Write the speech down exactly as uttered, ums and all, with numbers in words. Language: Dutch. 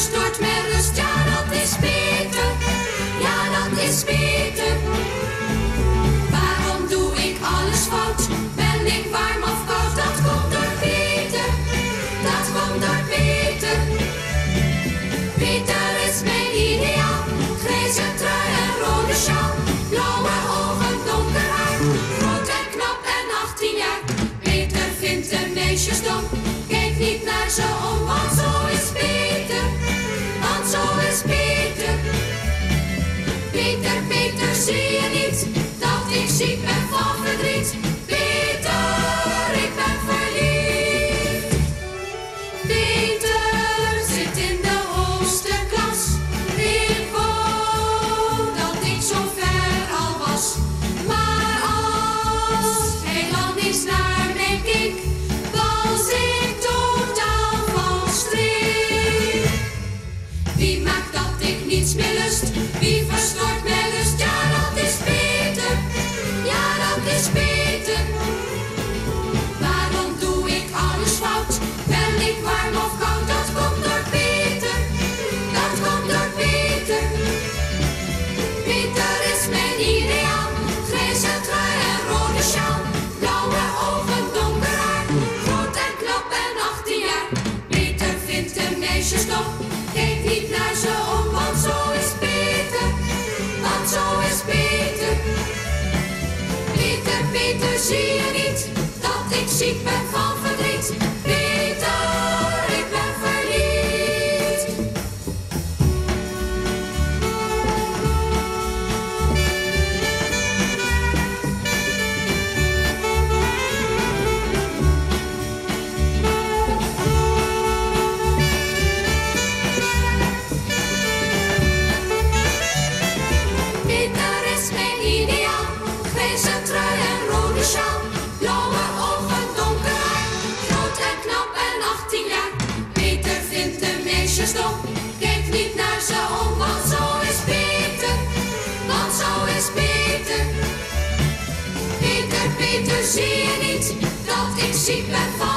verstoort mijn rust, ja dat is Peter, ja dat is Peter. Waarom doe ik alles fout? Ben ik warm of koud? Dat komt door Peter, dat komt door Peter. Peter is mijn ideaal, grijze trui en rode sjaal, blauwe ogen, donker haar, groot en knap en achttien jaar. Peter vindt de meisjes dom, kijk niet naar ze om, want zo is Peter, want zo is Peter. Peter, Peter, zie je niet dat ik ziek ben van verdriet? Peter, ik ben verliefd. Peter zit in de hoogste klas. Ik wou dat ik zo ver al was. Maar als hij dan eens naar mij keek, was ik totaal van streek. Wie maakt dat ik niets meer lust? Wie verstoort mijn lust? Ja, dat is Peter. Ja, dat is Peter. Waarom doe ik alles fout? Ben ik warm of koud? Dat komt door Peter. Dat komt door Peter. Peter is mijn ideaal. Grijze trui en rode sjaal. Blauwe ogen, donker haar. Groot en knap en achttien jaar. Peter vindt de meisjes dom. Kijk niet naar ze om, want zo is Peter. Want zo is Peter. Peter, Peter, zie je niet dat ik ziek ben van verdriet? Peter, ik ben verliefd. Peter is mijn ideaal, grijze trui en rode sjaal, blauwe ogen, donker haar, groot en knap en achttien jaar. Peter vindt de meisjes dom, kijk niet naar ze om, want zo is Peter, want zo is Peter. Peter, Peter, zie je niet dat ik ziek ben van